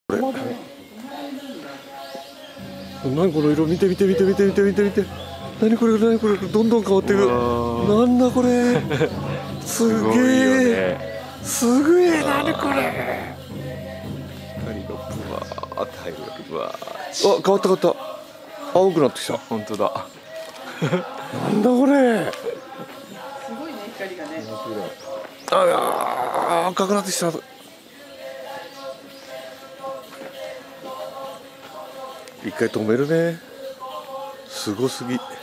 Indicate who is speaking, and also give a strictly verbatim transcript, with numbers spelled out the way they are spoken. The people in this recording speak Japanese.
Speaker 1: これ何この色、見て見て見て見て見て見て見て、何これ何これ、どんどん変わっていく。なんだこれ、すげえすげえ、何これ。
Speaker 2: 光がブワーって入る。うわー、
Speaker 1: あ、変わった変わった、青くなってきた。
Speaker 2: 本当だ。
Speaker 1: なんだこれ、
Speaker 3: すごいね、光がね。
Speaker 1: ああ、赤くなってきた。一回止めるね。すごすぎ。